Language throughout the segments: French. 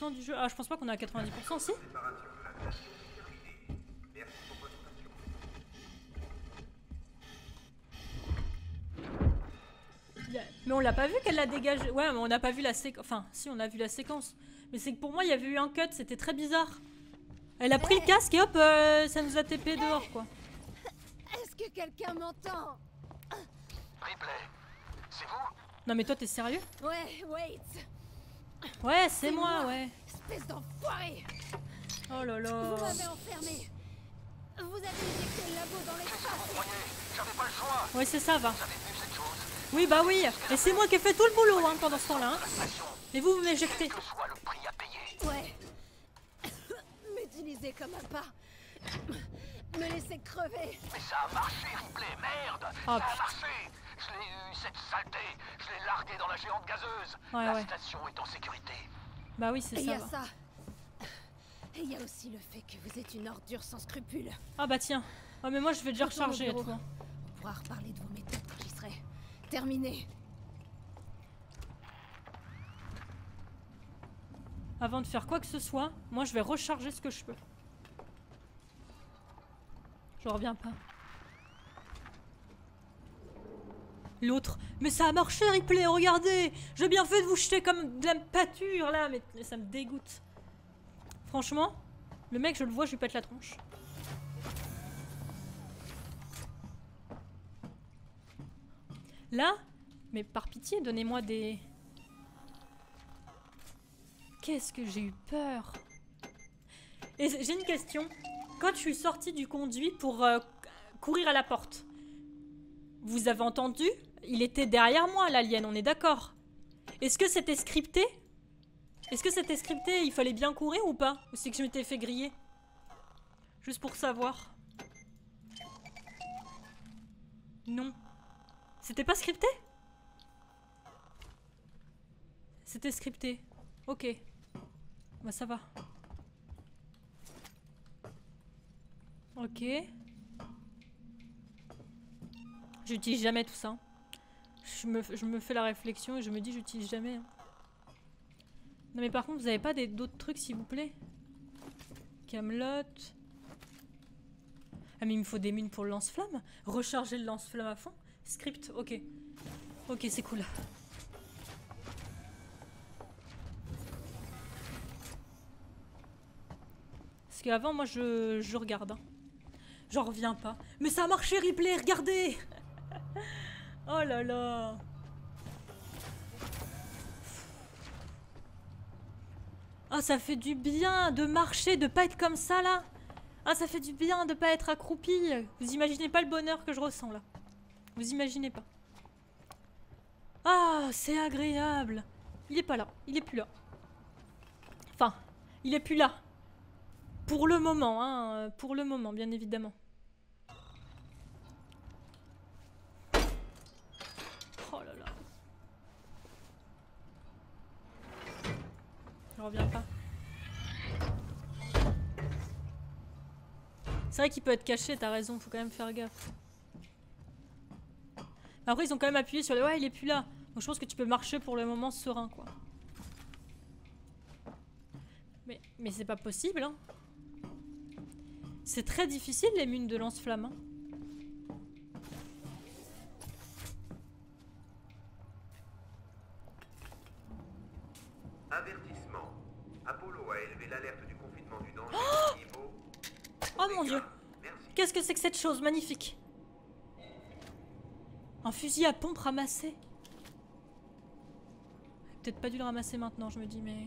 90% du jeu. Ah, je pense pas qu'on est à 90%, si. Mais on l'a pas vu qu'elle l'a dégagé. Ouais, mais on n'a pas vu la séquence. Enfin, si, on a vu la séquence. Mais c'est que pour moi, il y avait eu un cut, c'était très bizarre. Elle a pris le casque et hop, ça nous a TP dehors, quoi. Est-ce que quelqu'un m'entend? Ripley, c'est vous? Non, mais toi, t'es sérieux? Ouais, wait. Ouais, c'est moi, ouais. Espèce d'enfoiré. Oh là là. Vous m'avez enfermé. Vous avez injecté le labo dans Qu'est-ce que l'espace. vous croyez? J'avais pas le choix. Ouais, c'est ça, va. Vous avez vu cette chose? Oui, bah oui. Et c'est moi qui ai fait tout le boulot, hein, pendant ce temps-là. Hein. Pression. Et vous m'éjectez. Que soit le prix à payer. Ouais. M'utiliser comme un pas. Me laisser crever. Mais ça a marché, Ripley, merde. Oh, Ça a putain. marché. Je l'ai eu, cette saleté. Je l'ai largué dans la géante gazeuse. Ouais, La ouais. station est en sécurité. Bah oui, c'est Et il y ça. a Va. ça. Et il y a aussi le fait que vous êtes une ordure sans scrupules. Ah bah tiens. Oh, mais moi, je vais déjà Retourne au recharger et bureau. tout. Hein. On pourra reparler de vos méthodes quand j'y serai. Terminé. Avant de faire quoi que ce soit, moi, je vais recharger ce que je peux. Je reviens pas. L'autre. Mais ça a marché, Ripley, regardez! J'ai bien fait de vous jeter comme de la pâture, là, mais ça me dégoûte. Franchement, le mec, je le vois, je lui pète la tronche. Là? Mais par pitié, donnez-moi des... Qu'est-ce que j'ai eu peur. Et j'ai une question. Quand je suis sortie du conduit pour courir à la porte, vous avez entendu? Il était derrière moi, l'alien, on est d'accord. Est-ce que c'était scripté? Est-ce que c'était scripté? Il fallait bien courir ou pas? Ou c'est que je m'étais fait griller? Juste pour savoir. Non. C'était pas scripté? C'était scripté. Ok. Bah ça va. Ok. J'utilise jamais tout ça. Je me fais la réflexion et je me dis j'utilise jamais. Hein. Non mais par contre vous avez pas d'autres trucs s'il vous plaît? Camelot. Ah mais il me faut des mines pour le lance-flamme. Recharger le lance-flamme à fond. Script, ok. Ok c'est cool. Parce qu'avant moi je regarde. Hein. J'en reviens pas. Mais ça a marché Ripley, regardez. Oh là là. Ah ça fait du bien de marcher, de pas être comme ça là. Ah ça fait du bien de pas être accroupi. Vous imaginez pas le bonheur que je ressens là. Vous imaginez pas. Ah c'est agréable. Il est pas là, il est plus là. Enfin, il est plus là. Pour le moment, hein. Pour le moment, bien évidemment. Oh là là. Je reviens pas. C'est vrai qu'il peut être caché, t'as raison, faut quand même faire gaffe. Après, ils ont quand même appuyé sur le... Ouais, il est plus là. Donc je pense que tu peux marcher pour le moment serein, quoi. Mais c'est pas possible, hein. C'est très difficile, les mines de lance-flamme, hein. Avertissement. Apollo a élevé l'alerte du confinement du danger au niveau... Oh mon dieu. Merci. Qu'est-ce que c'est que cette chose magnifique? Un fusil à pompe ramassé. Peut-être pas dû le ramasser maintenant, je me dis, mais...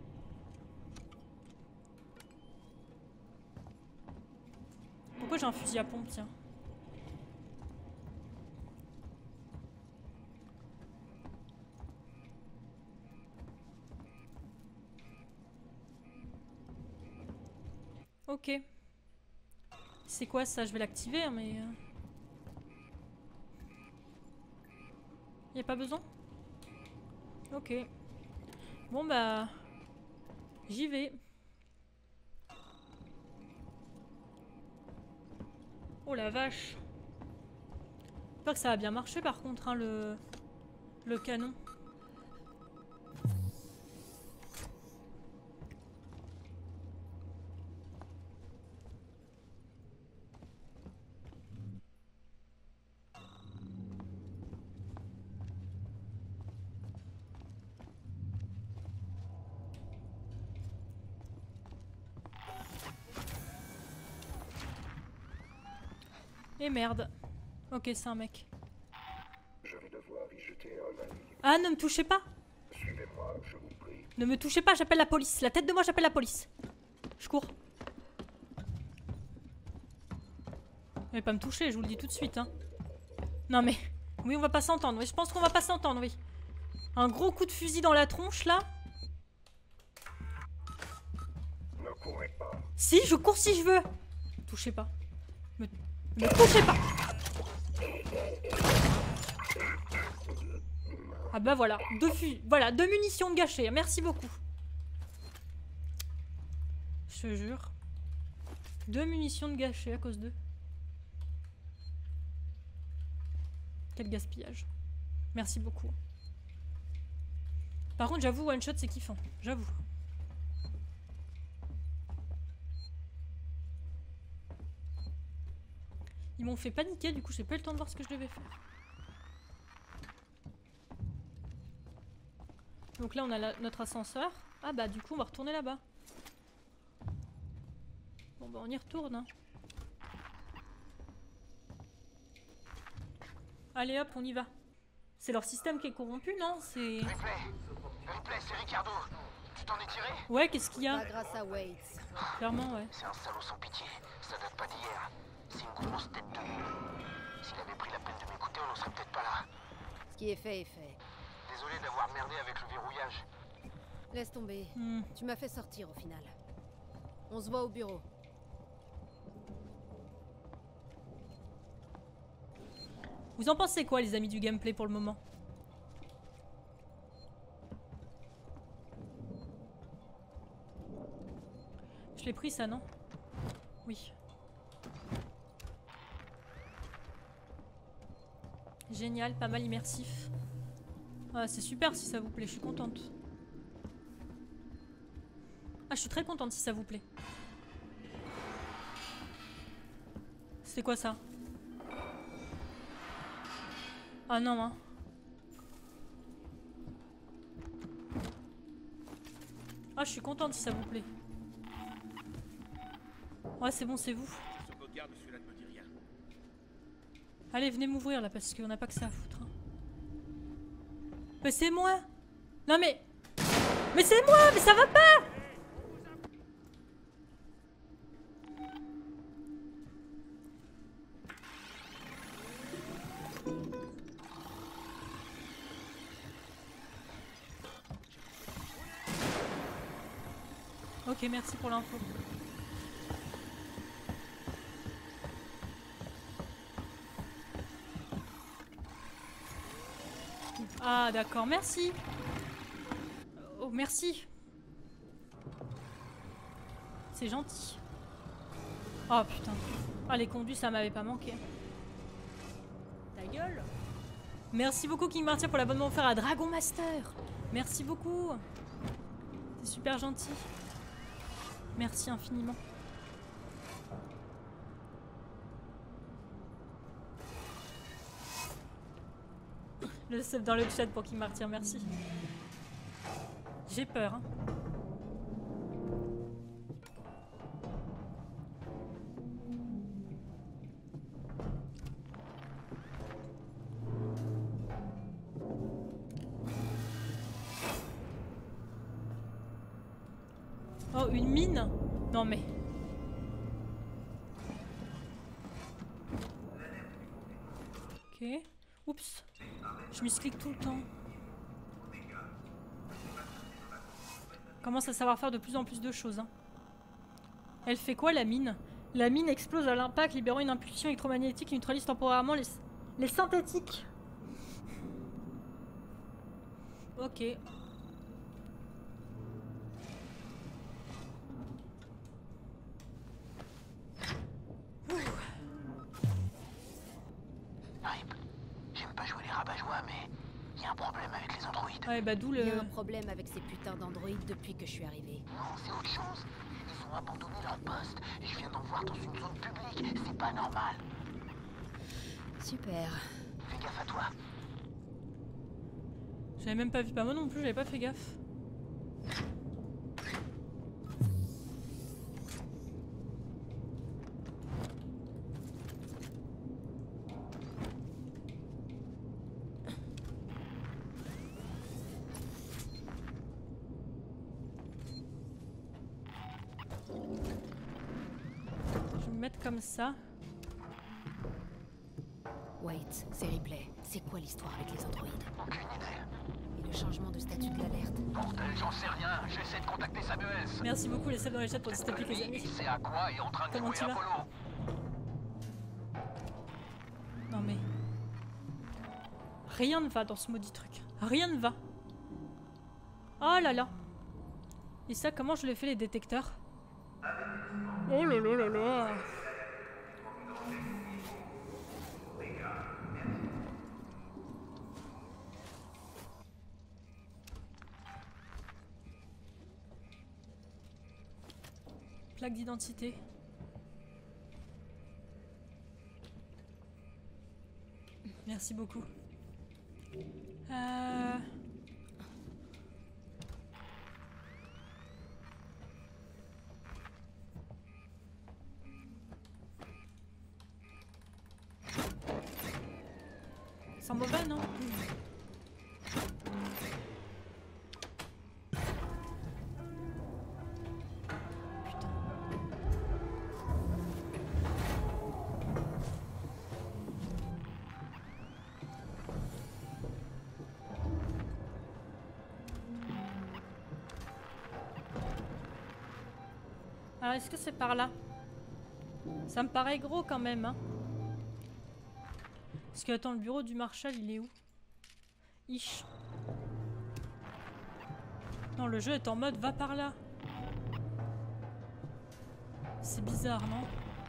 Pourquoi j'ai un fusil à pompe, tiens? Ok. C'est quoi ça? Je vais l'activer, hein, mais... Y a pas besoin? Ok. Bon bah... J'y vais. Oh la vache. J'espère que ça va bien marcher par contre, hein, le canon. Et merde. Ok, c'est un mec. Je vais devoir y jeter un œil. Ah, ne me touchez pas. Suivez-moi, je vous prie. Ne me touchez pas, j'appelle la police. La tête de moi, j'appelle la police. Je cours. Vous n'allez pas me toucher, je vous le dis tout de suite. Hein. Non mais... Oui, on va pas s'entendre. Oui, je pense qu'on va pas s'entendre, oui. Un gros coup de fusil dans la tronche, là. Ne courez pas. Si, je cours si je veux. Touchez pas. Me touchez pas. Ah bah voilà. Deux munitions de gâchées. Merci beaucoup. Je te jure. 2 munitions de gâchées à cause d'eux. Quel gaspillage. Merci beaucoup. Par contre, j'avoue, one shot, c'est kiffant. J'avoue. Ils m'ont fait paniquer, du coup, j'ai pas eu le temps de voir ce que je devais faire. Donc là, on a notre ascenseur. Ah bah, du coup, on va retourner là-bas. Bon bah, on y retourne. Hein. Allez hop, on y va. C'est leur système qui est corrompu, non? C'est... Ripley, c'est Ricardo. Tu t'en es tiré? Ouais, qu'est-ce qu'il y a? Pas grâce à Waits. Clairement, ouais. C'est un salaud sans pitié. Ça date pas d'hier. C'est une grosse tête de mule. S'il avait pris la peine de m'écouter, on n'en serait peut-être pas là. Ce qui est fait est fait. Désolé d'avoir merdé avec le verrouillage. Laisse tomber. Tu m'as fait sortir au final. On se voit au bureau. Vous en pensez quoi, les amis du gameplay, pour le moment? Je l'ai pris, ça, non? Oui. Génial, pas mal immersif. Ah, c'est super si ça vous plaît, je suis contente. Ah, je suis très contente si ça vous plaît. C'était quoi ça? Ah non, hein. Ah, je suis contente si ça vous plaît. Ouais, c'est bon, c'est vous. Allez, venez m'ouvrir là, parce qu'on n'a pas que ça à foutre. Hein. Mais c'est moi! Non mais... Mais c'est moi! Mais ça va pas! Ok, merci pour l'info. Ah d'accord, merci. Oh merci. C'est gentil. Oh putain. Ah les conduits ça m'avait pas manqué. Ta gueule. Merci beaucoup King Martyr pour l'abonnement offert à Dragon Master. Merci beaucoup. C'est super gentil. Merci infiniment. Le sub dans le chat pour King Martyr, merci. J'ai peur. Hein. Oh, une mine? Non mais... Ok. Oups. Je misclique tout le temps. Commence à savoir faire de plus en plus de choses. Hein. Elle fait quoi la mine? La mine explose à l'impact, libérant une impulsion électromagnétique qui neutralise temporairement les synthétiques. Ok. J'aime pas jouer les rabat-joie, mais il y a un problème avec les androïdes. Ouais, bah d'où le... Il y a un problème avec ces putains d'androïdes depuis que je suis arrivée. Non, c'est autre chose. Ils ont abandonné leur poste. Je viens d'en voir dans une zone publique. C'est pas normal. Super. Fais gaffe à toi. J'avais même pas vu. Bah moi non plus, j'avais pas fait gaffe. le mettre comme ça. Wait, c'est Ripley. C'est quoi l'histoire avec les androïdes? Aucune idée. Et le changement de statut de l'alerte? Bordel, j'en sais rien. J'essaie de contacter Samuels. Merci beaucoup les subs dans les chats pour le stop les Lui, amis. il sait à quoi est en train de Comment jouer tu vas? Apollo. Non mais... Rien ne va dans ce maudit truc. Rien ne va. Oh là là. Et ça, comment je le fais les détecteurs? Oh là là là là. Plaque d'identité. Merci beaucoup. C'est mauvais, non? Putain. Alors, est-ce que c'est par là? Ça me paraît gros quand même, hein. Parce que, attends, le bureau du Marshal, il est où? Ish. Non, le jeu est en mode va par là. C'est bizarre, non?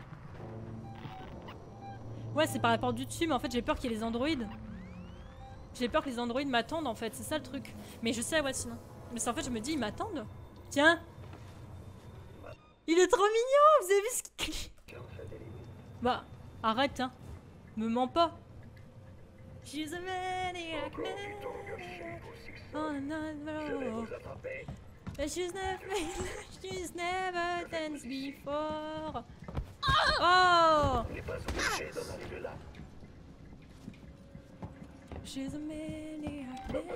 Ouais, c'est par la porte du dessus, mais en fait, j'ai peur qu'il y ait les androïdes. J'ai peur que les androïdes m'attendent, en fait. C'est ça le truc. Mais je sais, ouais, sinon. Mais c'est en fait, je me dis, ils m'attendent. Tiens! Il est trop mignon! Vous avez vu ce qu'il... Bah, arrête, hein. Me mens pas. She's a maniac man. On another road. She's never danced before. Oh! She's a maniac man.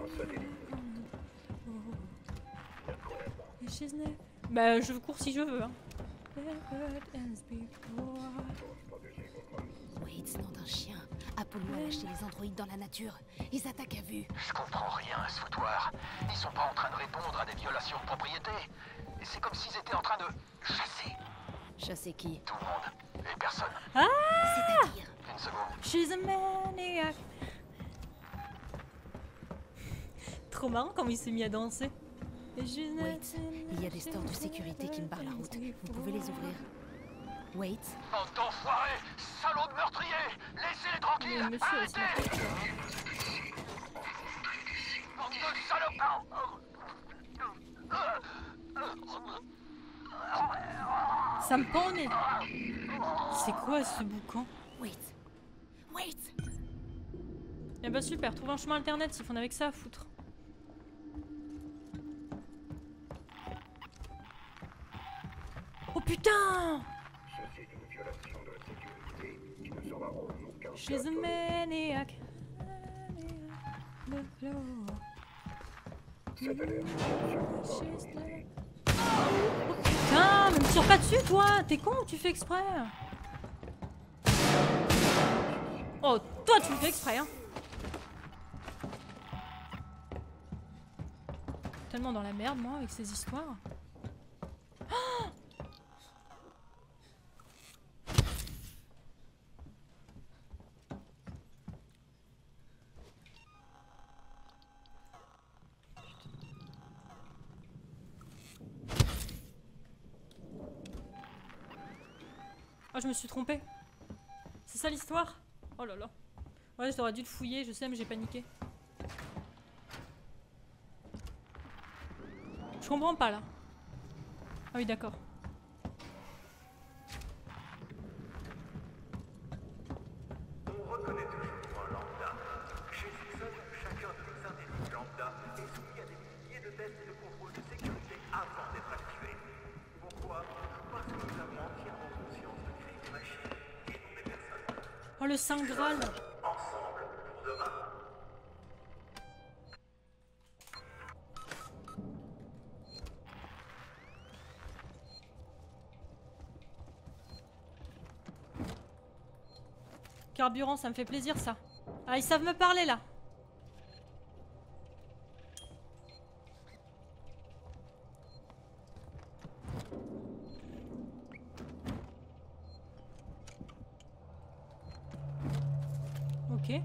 She's never... Bah, je cours si je veux, hein. Never danced before. Wait, nom d'un chien. Apollo a lâché les androïdes dans la nature. Ils attaquent à vue. Je comprends rien à ce foutoir. Ils sont pas en train de répondre à des violations de propriété. Et c'est comme s'ils étaient en train de chasser Chasser qui? tout le monde et personne. Ah! C'est-à-dire? Une seconde. She's a maniac. Trop marrant comme il s'est mis à danser. Wait, il y a des stores de sécurité qui me barrent la route. Vous pouvez les ouvrir? Wait. Bande d'enfoirés, salauds de meurtriers, laissez-les tranquilles. Mais monsieur, Arrêtez. Bande de salopards. Ça me pend au nez. C'est quoi ce boucan? Wait. Wait. Eh bah super, trouve un chemin internet s'il faut en avec ça à foutre. Oh putain! Ceci est une violation de la sécurité qui ne sera en aucun cas She's a tolérée. maniac. Cette alerte ne sera Oh putain, mais me tire pas dessus toi! T'es con ou tu fais exprès? Oh, toi tu le fais exprès, hein! Tellement dans la merde, moi, avec ces histoires. Oh! Oh, je me suis trompée. C'est ça l'histoire? Oh là là. Ouais, j'aurais dû le fouiller, je sais, mais j'ai paniqué. Je comprends pas là. Ah oui, d'accord. On reconnaît toujours un lambda. Chez Simpson, chacun de nos individus lambda est soumis à des milliers de tests et de contrôles de sécurité avant d'être activé. Pourquoi? Parce que nous avons entièrement conscience de créer des machines et non des personnes. Oh, le Saint Graal. Ensemble pour demain. Carburant, ça me fait plaisir ça. Ah, ils savent me parler là. Ok.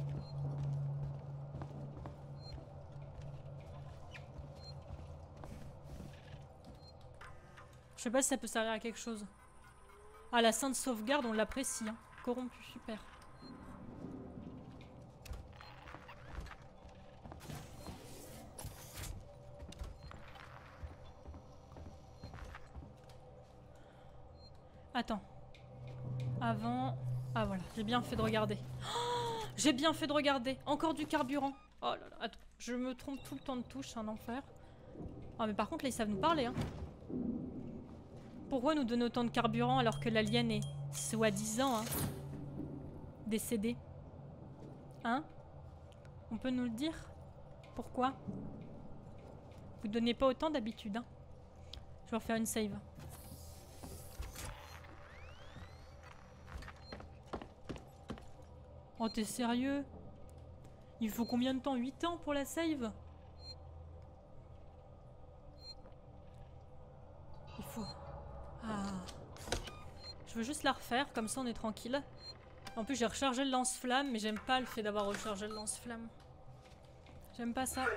Je sais pas si ça peut servir à quelque chose. Ah, la sainte sauvegarde, on l'apprécie. Hein. Corrompu, super. Attends. Avant... Ah voilà, j'ai bien fait de regarder. Oh, j'ai bien fait de regarder. Encore du carburant. Oh là là, attends. Je me trompe tout le temps de touche, c'est un enfer. Ah mais par contre là ils savent nous parler hein. Pourquoi nous donner autant de carburant alors que l'alien est soi-disant hein, décédé? Hein? On peut nous le dire? Pourquoi? Vous donnez pas autant d'habitude hein. Je vais refaire une save. Oh t'es sérieux? Il faut combien de temps? 8 ans pour la save? Il faut... Ah. Je veux juste la refaire, comme ça on est tranquille. En plus j'ai rechargé le lance-flamme, mais j'aime pas le fait d'avoir rechargé le lance-flamme. J'aime pas ça.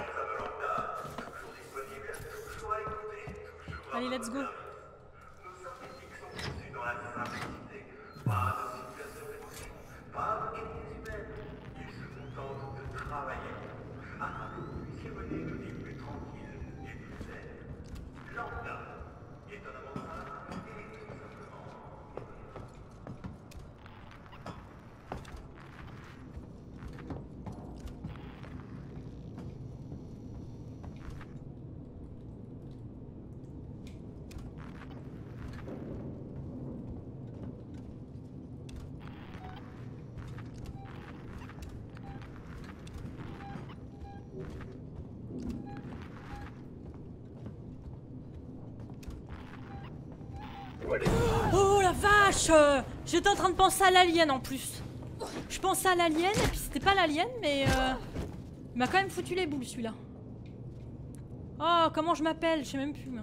Allez, let's go. Oh la vache! J'étais en train de penser à l'alien en plus. Je pensais à l'alien et puis c'était pas l'alien mais il m'a quand même foutu les boules celui-là. Oh comment je m'appelle? Je sais même plus.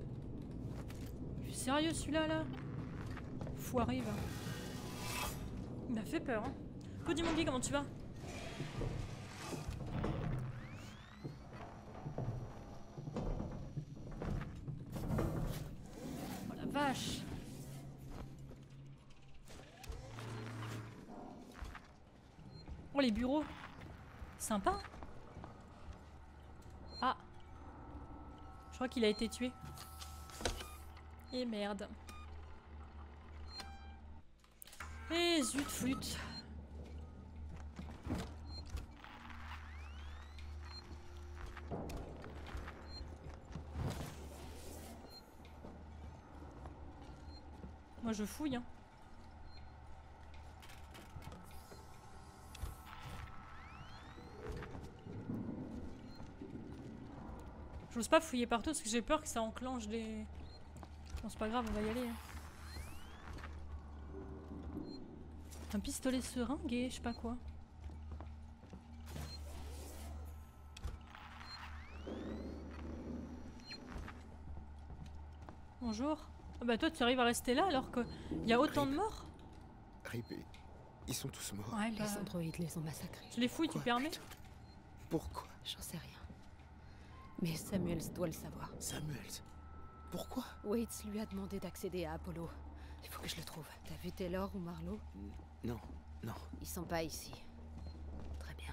Je suis sérieux celui-là là? Foiré va. Il m'a fait peur hein. Cody Monkey, comment tu vas? Oh la vache! Oh les bureaux! Sympa! Ah! Je crois qu'il a été tué. Et merde. Et zut flûte. Moi je fouille hein. J'ose pas fouiller partout parce que j'ai peur que ça enclenche des... Bon c'est pas grave, on va y aller. Hein. Un pistolet seringue et je sais pas quoi. Bonjour. Ah bah toi tu arrives à rester là alors qu'il y a autant de morts? Rip, ils sont tous morts. Ouais, bah, Les androïdes les ont massacrés. je les fouille, tu Quoi, permets? putain. Pourquoi? J'en sais rien. Mais Samuels doit le savoir. Samuels? Pourquoi? Waits lui a demandé d'accéder à Apollo. Il faut que je le trouve. T'as vu Taylor ou Marlowe? Non, non. Ils sont pas ici. Très bien.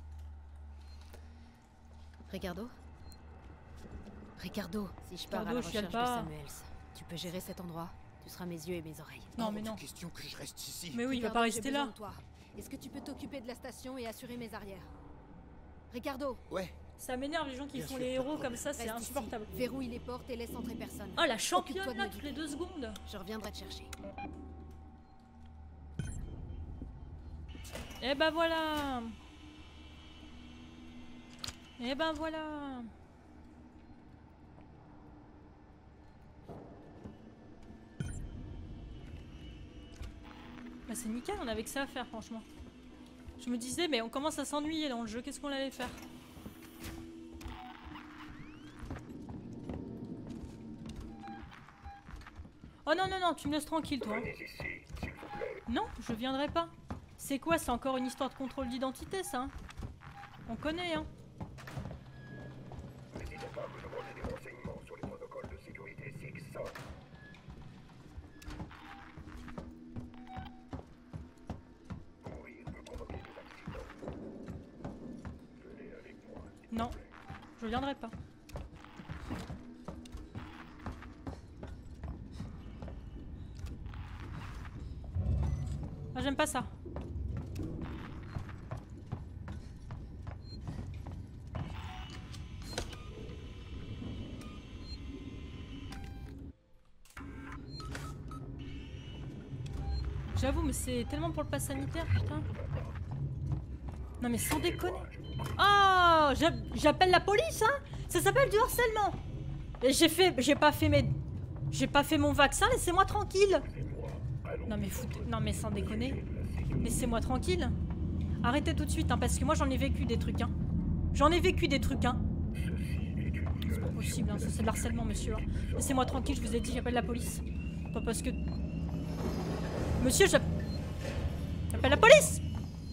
Ricardo? Ricardo, si je pars à la Ricardo, je chiale recherche de pas. Samuels, tu peux gérer cet endroit? Tu seras mes yeux et mes oreilles. Non mais Hors de non. question que je reste ici. Mais oui, il va Ricardo, pas j'ai rester besoin là. de toi. Est-ce que tu peux t'occuper de la station et assurer mes arrières? Ricardo, Ouais, Ça m'énerve les gens qui Bien font sûr, les pas de héros problème. comme ça, c'est reste ici. insupportable. Verrouille les portes et laisse entrer personne. Oh la Occupe-toi championne de là mes toutes les 2 secondes. Je reviendrai te chercher. Et ben voilà. Et ben voilà. Bah c'est nickel, on avait que ça à faire franchement. Je me disais mais on commence à s'ennuyer dans le jeu, qu'est-ce qu'on allait faire? Oh non non non, tu me laisses tranquille toi. Venez ici, s'il vous plaît. Non, je viendrai pas. C'est quoi, c'est encore une histoire de contrôle d'identité ça hein? On connaît hein. N'hésitez pas à me demander des renseignements sur les protocoles de sécurité SIX. Mourir peut provoquer des accidents. Venez avec moi. Non, je viendrai pas. Ah, j'aime pas ça. J'avoue, mais c'est tellement pour le pass sanitaire, putain. Non mais sans déconner. Oh, j'appelle la police, hein. Ça s'appelle du harcèlement. Et j'ai pas fait mon vaccin, laissez-moi tranquille. Non mais non mais sans déconner. Laissez-moi tranquille. Arrêtez tout de suite, hein, parce que moi j'en ai vécu des trucs, hein. J'en ai vécu des trucs, hein. C'est pas possible, hein, ça c'est de l'harcèlement, monsieur. Hein. Laissez-moi tranquille, je vous ai dit, j'appelle la police. Pas parce que... Monsieur, j'appelle la police.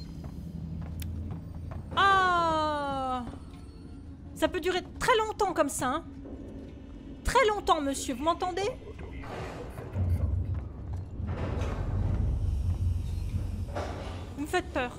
Ah, ça peut durer très longtemps comme ça, hein. Très longtemps, monsieur, vous m'entendez? Vous me faites peur.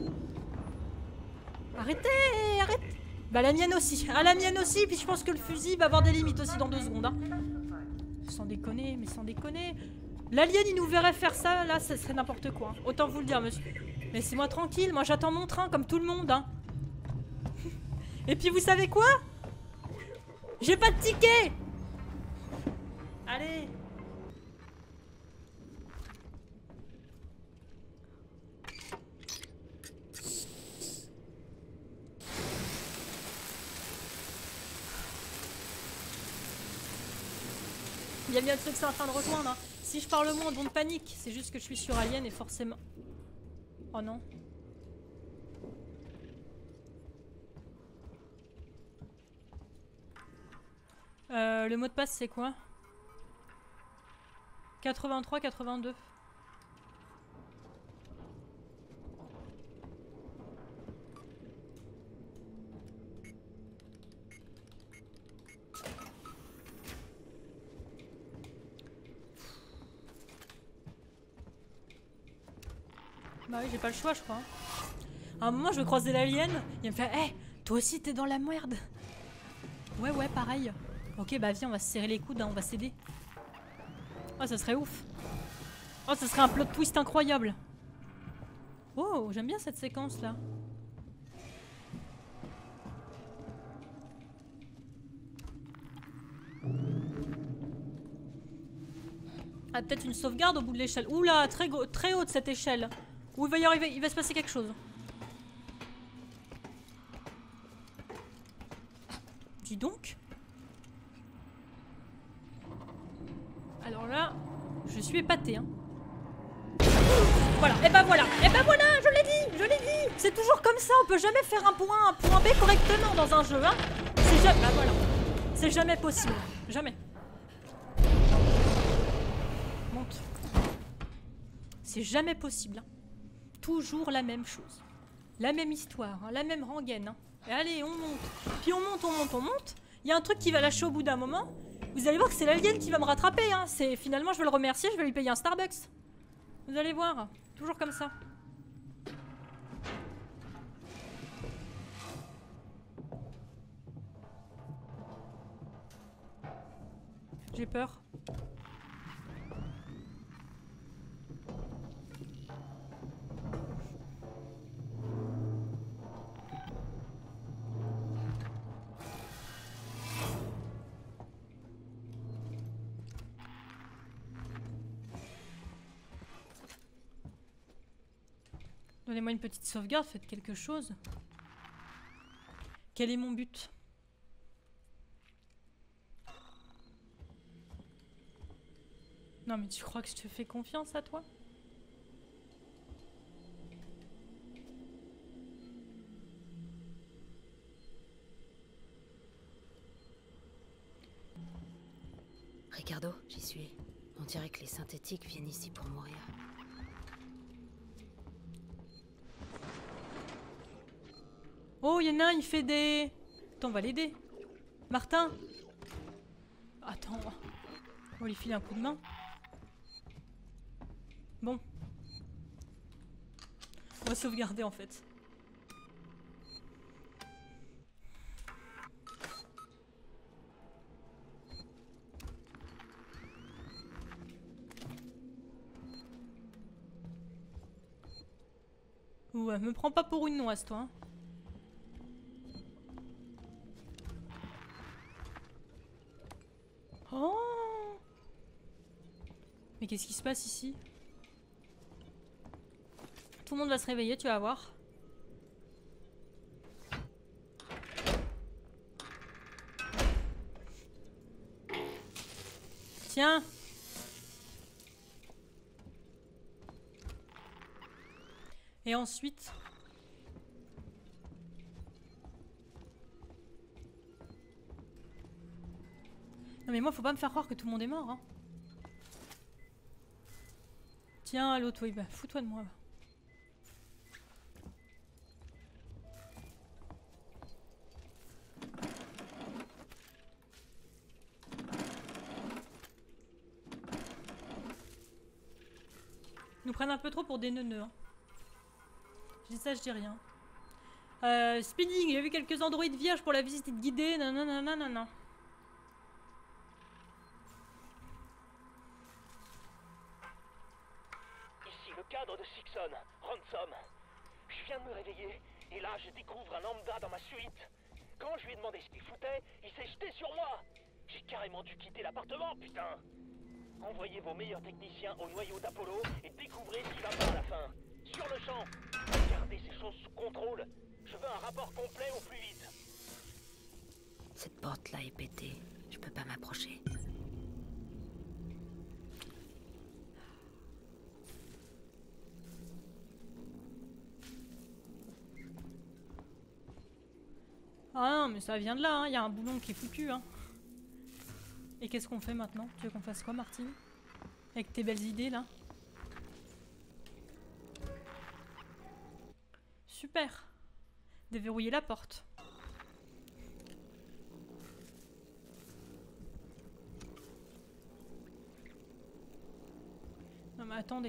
Arrêtez, arrêtez. Bah la mienne aussi, ah la mienne aussi, puis je pense que le fusil va avoir des limites aussi dans 2 secondes, hein. Sans déconner, mais sans déconner. L'alien il nous verrait faire ça, là ça serait n'importe quoi. Hein. Autant vous le dire, monsieur. Laissez-moi tranquille, moi j'attends mon train comme tout le monde, hein. Et puis vous savez quoi? J'ai pas de ticket. Allez. Il y a bien un truc que c'est en train de rejoindre. Hein. Si je parle moins, on panique. C'est juste que je suis sur Alien et forcément... Oh non. Le mot de passe c'est quoi? 83, 82. Bah oui, j'ai pas le choix, je crois. À un moment, je vais croiser l'alien. Il me fait hey, toi aussi, t'es dans la merde. Ouais, ouais, pareil. Ok, bah viens, on va se serrer les coudes, hein, on va s'aider. Oh, ça serait ouf. Oh, ça serait un plot twist incroyable. Oh, j'aime bien cette séquence-là. Ah, peut-être une sauvegarde au bout de l'échelle. Oula, très haute cette échelle. Où il va y arriver, il va se passer quelque chose. Dis donc. Alors là, je suis épatée. Hein. Voilà, et ben voilà, je l'ai dit. C'est toujours comme ça, on peut jamais faire un point B correctement dans un jeu. Hein. C'est jamais, bah voilà. C'est jamais possible, jamais. Monte. C'est jamais possible. Hein. Toujours la même chose. La même histoire, hein, la même rengaine. Hein. Et allez, on monte. Puis on monte. Il y a un truc qui va lâcher au bout d'un moment. Vous allez voir que c'est l'alien qui va me rattraper. Hein. Finalement, je vais le remercier, je vais lui payer un Starbucks. Vous allez voir. Toujours comme ça. J'ai peur. Donnez-moi une petite sauvegarde, faites quelque chose. Quel est mon but? Non mais tu crois que je te fais confiance à toi? Ricardo, j'y suis. On dirait que les synthétiques viennent ici pour mourir. Oh, il y en a un, il fait des... Attends, on va l'aider. Martin. Attends. On va lui filer un coup de main. Bon. On va sauvegarder en fait. Ouais, me prends pas pour une noise, toi. Hein. Oh! Mais qu'est-ce qui se passe ici? Tout le monde va se réveiller, tu vas voir. Tiens! Et ensuite... Non mais moi faut pas me faire croire que tout le monde est mort hein. Tiens l'autre, oui bah fous-toi de moi. Ils nous prennent un peu trop pour des neuneux hein. Je dis ça, je dis rien. Speeding, il y a vu quelques androïdes vierges pour la visite guidée. Nanana. Ici le cadre de Sixon, Ransom. Je viens de me réveiller et là je découvre un lambda dans ma suite. Quand je lui ai demandé ce qu'il foutait, il s'est jeté sur moi. J'ai carrément dû quitter l'appartement, putain. Envoyez vos meilleurs techniciens au noyau d'Apollo et découvrez ce qui va pas à la fin. Sur le champ. Gardez ces choses sous contrôle. Je veux un rapport complet au plus vite. Cette porte-là est pétée. Je peux pas m'approcher. Ah non mais ça vient de là, hein. Il y a un boulon qui est foutu hein. Et qu'est-ce qu'on fait maintenant? Tu veux qu'on fasse quoi Martine? Avec tes belles idées là? Super. Déverrouiller la porte. Non mais attendez.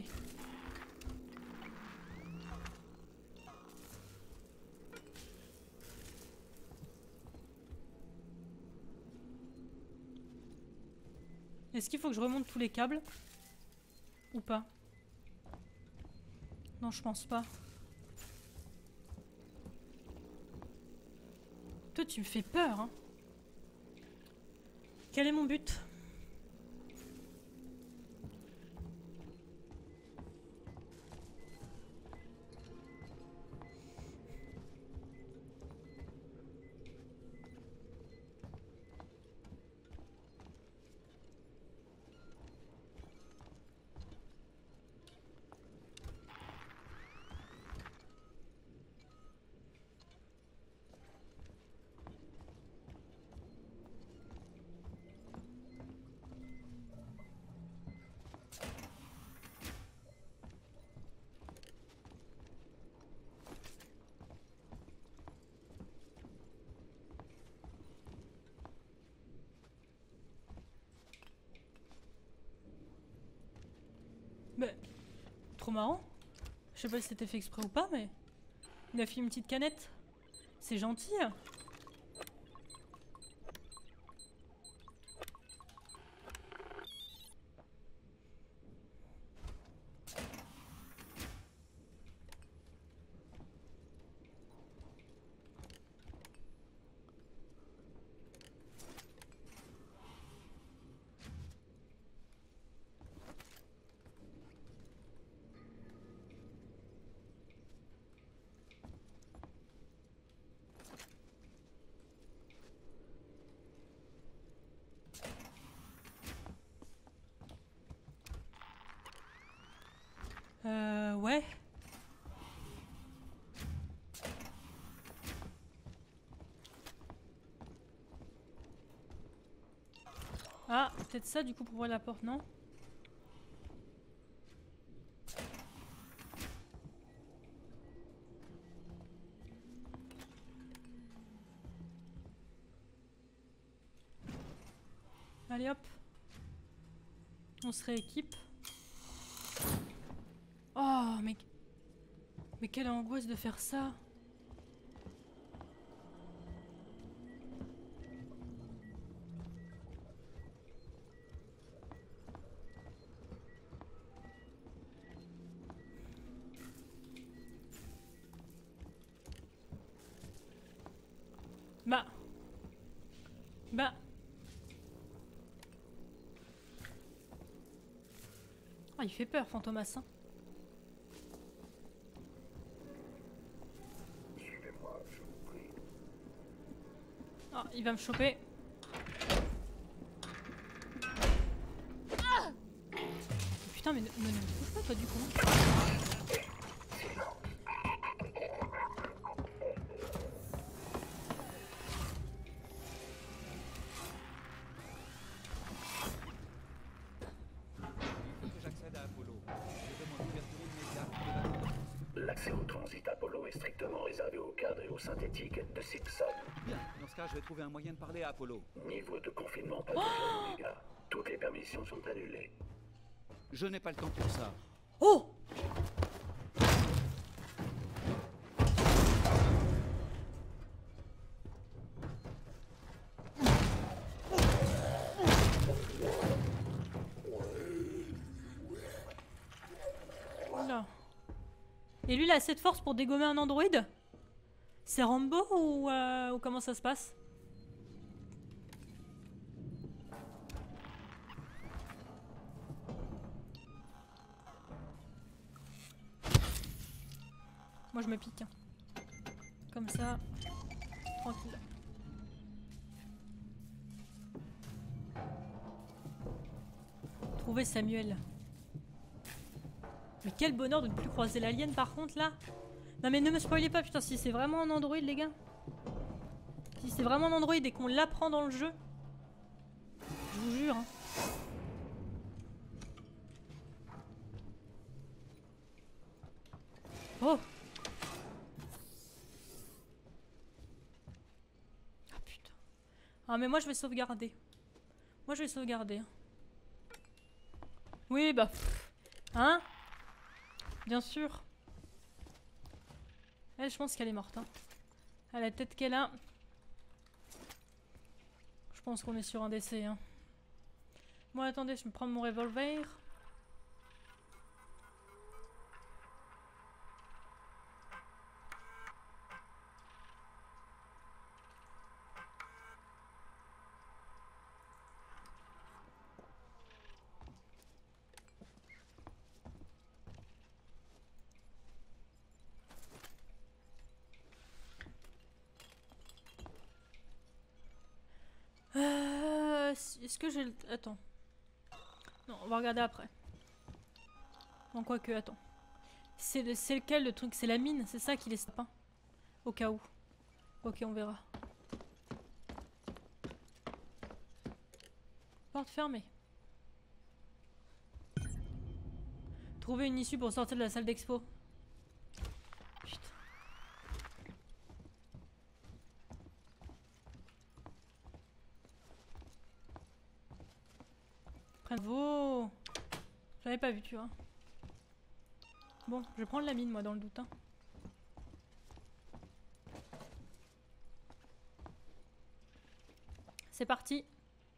Est-ce qu'il faut que je remonte tous les câbles? Ou pas? Non, je pense pas. Toi, tu me fais peur, hein. Quel est mon but? Bah, trop marrant. Je sais pas si c'était fait exprès ou pas, mais... Il a fait une petite canette. C'est gentil. Ouais. Ah, Peut-être ça du coup pour ouvrir la porte, non? Allez hop. On se rééquipe. Oh mais... Mais quelle angoisse de faire ça. Bah... Ah, il fait peur, Fantomas. Hein. Suivez-moi, je vous prie. Ah, il va me choper. Putain, mais ne bouge pas, toi, du coup. L'accès au transit Apollo est strictement réservé au cadre et au synthétique de Simpson. Bien, dans ce cas, je vais trouver un moyen de parler à Apollo. Niveau de confinement pas confirmé, les gars. Toutes les permissions sont annulées. Je n'ai pas le temps pour ça. Oh! Oula. Et lui, il a assez de force pour dégommer un androïde? C'est Rambo ou comment ça se passe? Moi je me pique. Hein. Comme ça. Tranquille. Trouver Samuel. Mais quel bonheur de ne plus croiser l'alien par contre là. Non mais ne me spoilez pas putain, si c'est vraiment un androïde les gars. Si c'est vraiment un androïde et qu'on l'apprend dans le jeu. Je vous jure hein. Oh. Ah putain. Ah mais moi je vais sauvegarder. Moi je vais sauvegarder. Oui bah... Pff. Hein? Bien sûr. Elle, je pense qu'elle est morte. Hein. À la tête qu'elle a. Je pense qu'on est sur un décès. Hein. Bon, attendez, je me prends mon revolver. Est-ce que j'ai le... Attends. Non, on va regarder après. Non, quoique, attends. C'est lequel le truc? C'est la mine, c'est ça qui les sapins. Au cas où. Ok, on verra. Porte fermée. Trouver une issue pour sortir de la salle d'expo. Putain. Bravo. J'avais pas vu, tu vois. Bon, je vais prendre la mine, moi, dans le doute. Hein. C'est parti.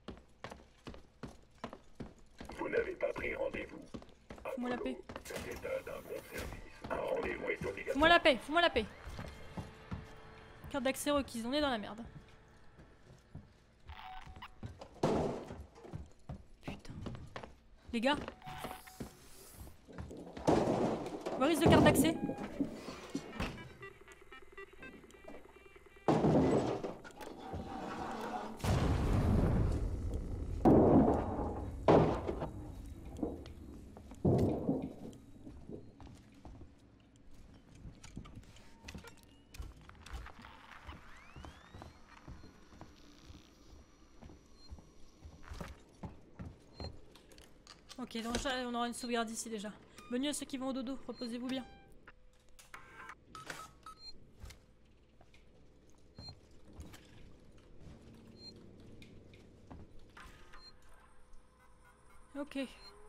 Vous n'avez pas pris rendez-vous. Fous-moi la paix. C'est l'état d'un bon service. Un rendez-vous est obligatoire. Fous-moi la paix, fous-moi la paix. Carte d'accès requise, on est dans la merde. Putain. Les gars. Where is the carte d'accès? Ok, donc on aura une sauvegarde ici déjà. Bonne nuit à ceux qui vont au dodo, reposez-vous bien. Ok.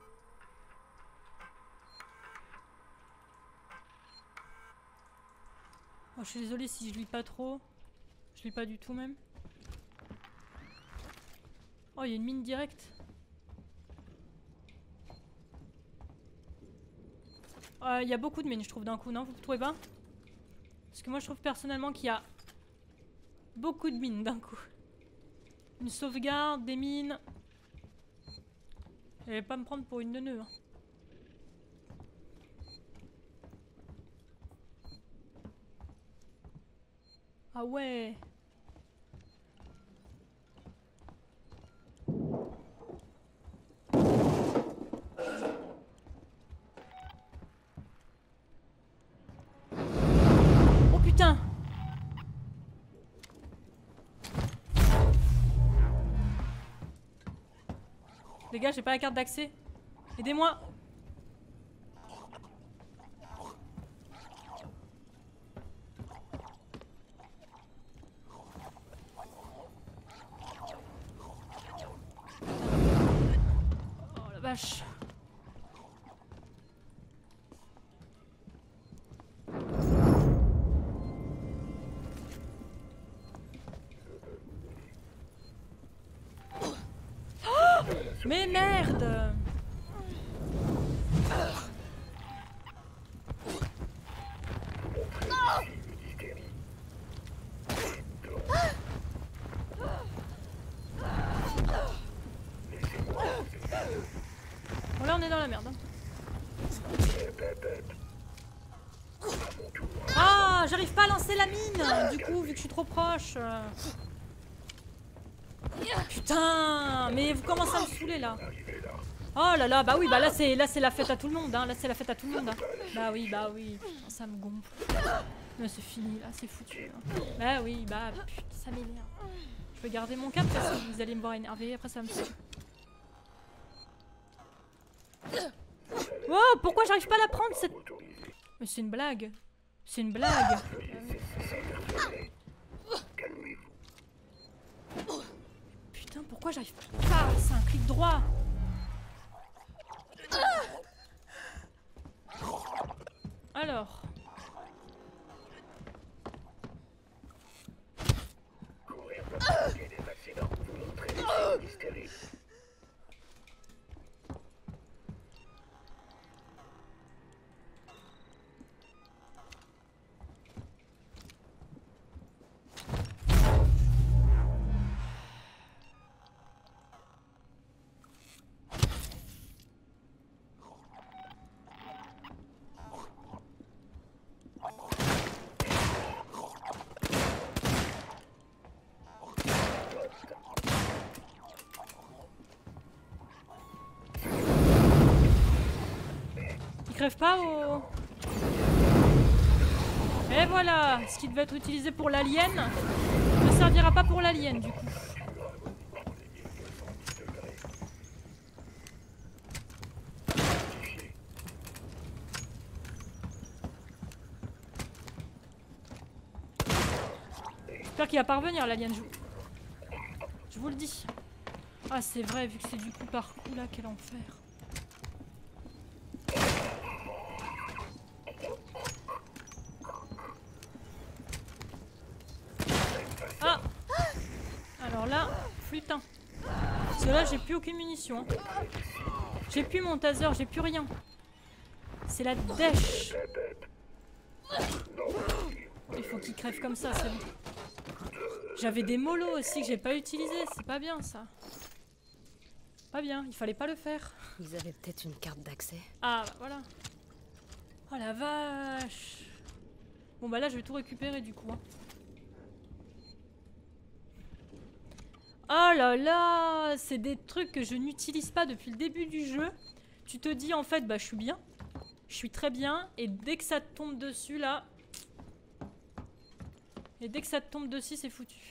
Oh, je suis désolée si je lis pas trop. Je lis pas du tout même. Oh, il y a une mine directe. Il y a beaucoup de mines, je trouve, d'un coup, non? Vous trouvez pas? Parce que moi, je trouve personnellement qu'il y a beaucoup de mines d'un coup. Une sauvegarde, des mines. Je vais pas me prendre pour une neuneu. Hein. Ah ouais. Oh putain. Les gars, j'ai pas la carte d'accès. Aidez-moi. Oh la vache. Oh, mais merde. Bon là on est dans la merde. Hein. Ah, j'arrive pas à lancer la mine. Du coup, vu que je suis trop proche. Putain, mais vous commencez à me saouler là. Oh là là, bah oui, bah là c'est la fête à tout le monde. Hein. Là c'est la fête à tout le monde. Hein. Bah oui. Putain, ça me gonfle. Mais c'est fini, là c'est foutu. Hein. Bah oui, bah putain, ça m'énerve. Je vais garder mon cap parce que vous allez me voir énervé. Après ça me saoule. Oh, pourquoi j'arrive pas à la prendre cette... Mais c'est une blague. C'est une blague. Putain, pourquoi j'arrive pas? C'est un clic droit. Alors. Courir pour provoquer des accidents. Vous montrez des signes d'hystérie. Il crève pas au... Et voilà. Ce qui devait être utilisé pour l'alien ne servira pas pour l'alien du coup. J'espère qu'il va pas revenir l'alien. Je vous le dis. Ah c'est vrai, vu que c'est du coup par coup là, quel enfer. Ah. Alors là, putain. Parce que là j'ai plus aucune munition. Hein. J'ai plus mon taser, j'ai plus rien. C'est la dèche. Il faut qu'il crève comme ça, c'est bon. J'avais des molos aussi que j'ai pas utilisés, c'est pas bien ça. Pas bien, il fallait pas le faire. Ils avaient peut-être une carte d'accès. Ah, bah, voilà. Oh la vache. Bon bah là je vais tout récupérer du coup. Hein. Oh là là, c'est des trucs que je n'utilise pas depuis le début du jeu. Tu te dis en fait, bah je suis bien. Je suis très bien. Et dès que ça te tombe dessus là... Et dès que ça te tombe dessus, c'est foutu.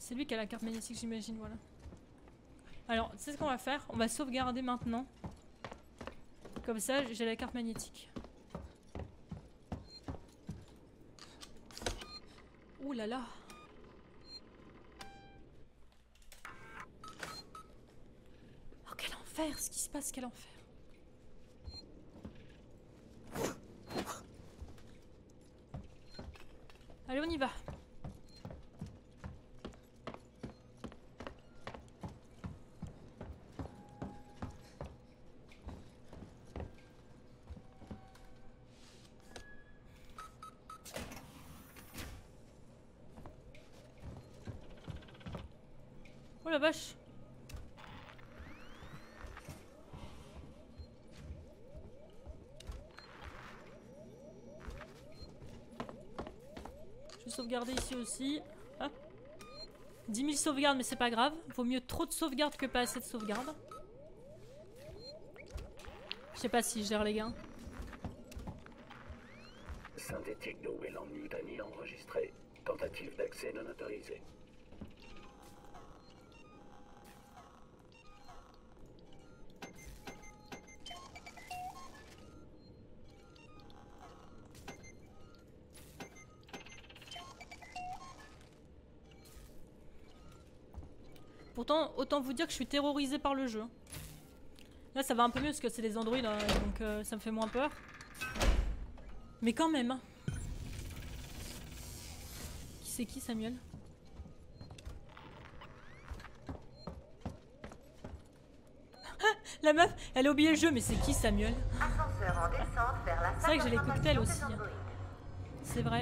C'est lui qui a la carte magnétique, j'imagine, voilà. Alors, tu sais ce qu'on va faire? On va sauvegarder maintenant. Comme ça, j'ai la carte magnétique. Ouh là là. Oh, quel enfer, ce qui se passe, quel enfer. Allez, on y va. Oh la vache. Je vais sauvegarder ici aussi. Hop. 10 000 sauvegardes, mais c'est pas grave. Vaut mieux trop de sauvegardes que pas assez de sauvegardes. Je sais pas si je gère les gains. Synthétique de Weyland-Yutani enregistré. Tentative d'accès non autorisée. Pourtant, autant vous dire que je suis terrorisée par le jeu. Là, ça va un peu mieux parce que c'est des androïdes, hein, donc ça me fait moins peur. Mais quand même. Hein. Qui c'est qui, Samuel? La meuf, elle a oublié le jeu, mais c'est qui, Samuel? Ascenseur en descente vers la C'est vrai que j'ai les cocktails aussi. des Hein. androïdes. C'est vrai.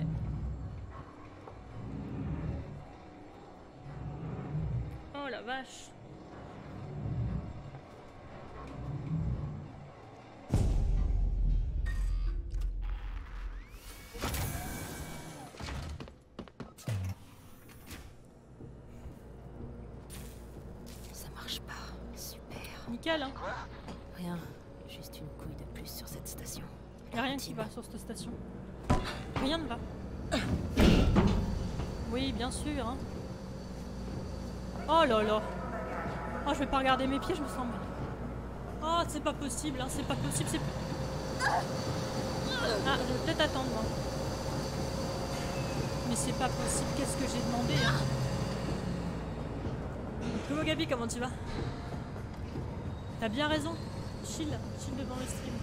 Oh la vache. Ça marche pas. Super. Nickel, hein. Rien. Juste une couille de plus sur cette station. Y'a rien qui va sur cette station. Rien ne va. Oui, bien sûr, hein. Oh là là. Oh, je vais pas regarder mes pieds, je me sens mal. Oh, c'est pas possible, hein, c'est pas possible, c'est... Ah, je vais peut-être attendre, moi. Mais c'est pas possible, qu'est-ce que j'ai demandé, hein. Coucou Gabi, comment tu vas? T'as bien raison. Chill devant le stream.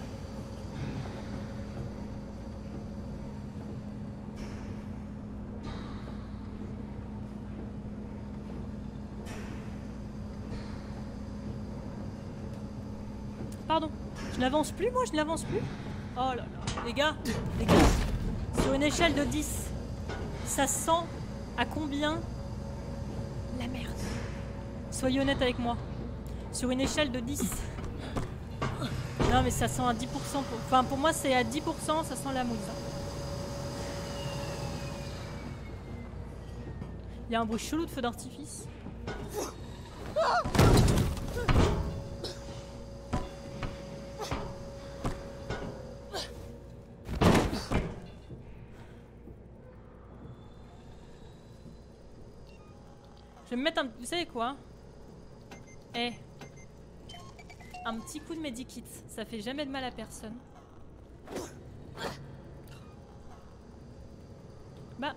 Pardon, je n'avance plus moi, je n'avance plus. Oh là là, les gars, sur une échelle de 10, ça sent à combien? La merde. Soyez honnête avec moi. Sur une échelle de 10. Non mais ça sent à 10%. Enfin pour moi c'est à 10%, ça sent la mousse. Il y a un bruit chelou de feu d'artifice. Je vais me mettre un... Vous savez quoi? Eh, un petit coup de medikit, ça fait jamais de mal à personne. Bah.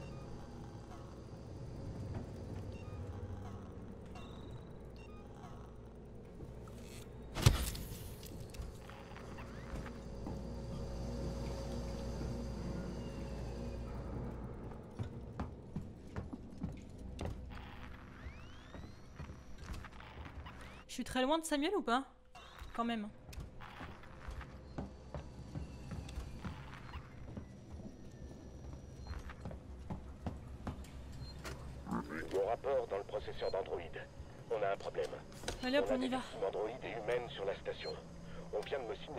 Je suis très loin de Samuel ou pas? Quand même. Bon rapport dans le processeur d'Android. On a un problème. Allez hop, on y va. Une Android et humaine sur la station. On vient de me signaler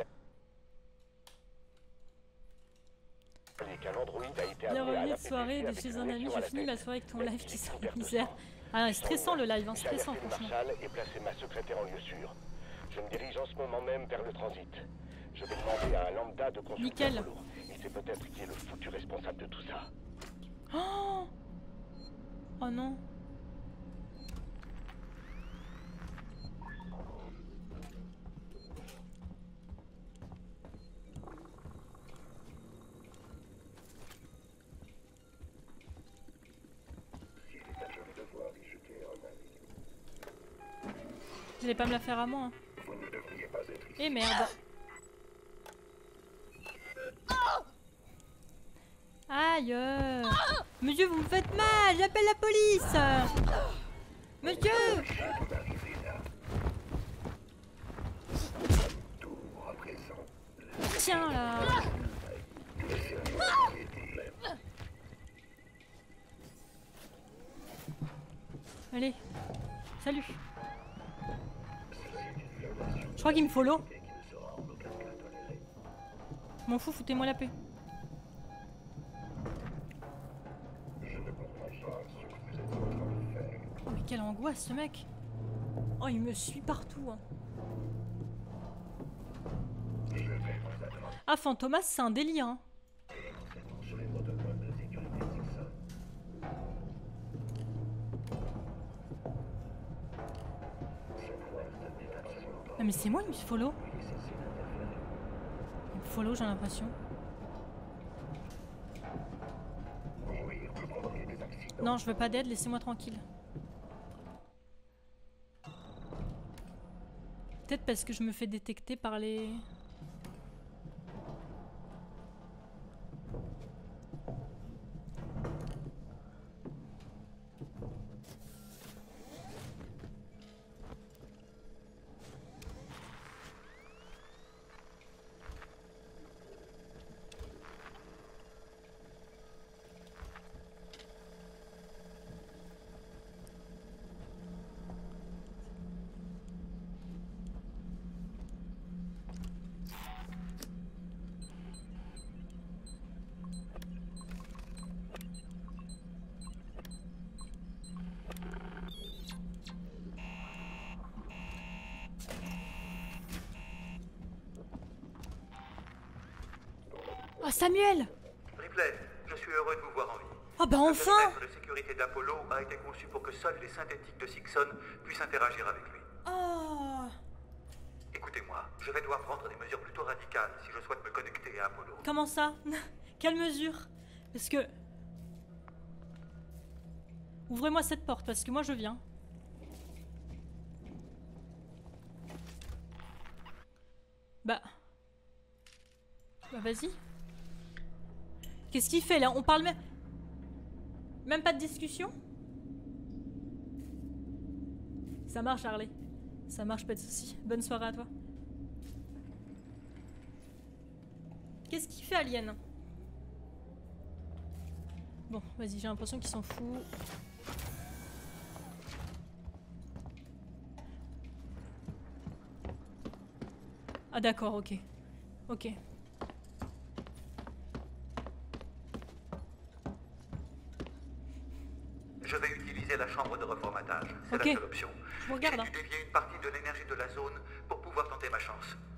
qu'un Android a été Bienvenue de soirée de chez un ami, je finis ma soirée avec ton live qui sent la misère. Ah, stressant le live, hein, stressant franchement. Et placer ma secrétaire en lieu sûr. Je me dirige en ce moment même vers le transit. Je vais demander à un lambda de consulter Nickel. Apollo. Il sait peut-être qui est le foutu responsable de tout ça. Oh, oh non. T'allais pas me la faire à moi. Hein. Eh merde. Aïe. Monsieur, vous me faites mal. J'appelle la police. Monsieur. Tiens là. Allez. Salut. Je crois qu'il me follow. M'en fous, foutez-moi la paix. Oh, mais quelle angoisse ce mec. Oh, il me suit partout. Hein. Ah, Fantomas, c'est un délire. Hein. Non mais c'est moi, il me follow. Il me follow, j'ai l'impression. Non, je veux pas d'aide, laissez-moi tranquille. Peut-être parce que je me fais détecter par les... Oh Samuel! Ripley, je suis heureux de vous voir en vie. Oh bah enfin! Le périmètre de sécurité d'Apollo a été conçu pour que seuls les synthétiques de Sixon puissent interagir avec lui. Oh! Écoutez-moi, je vais devoir prendre des mesures plutôt radicales si je souhaite me connecter à Apollo. Comment ça? Quelle mesure? Parce que... Ouvrez-moi cette porte, parce que moi je viens. Bah vas-y. Qu'est-ce qu'il fait là? On parle même... Même pas de discussion? Ça marche Harley. Ça marche, pas de soucis. Bonne soirée à toi. Qu'est-ce qu'il fait Alien? Bon, vas-y, j'ai l'impression qu'il s'en fout. Ah d'accord, ok. Ok. Je vais utiliser la chambre de reformatage. C'est Ok. la seule option. Je vous regarde. J'ai dû dévier une partie de l'énergie de la zone pour pouvoir tenter ma chance.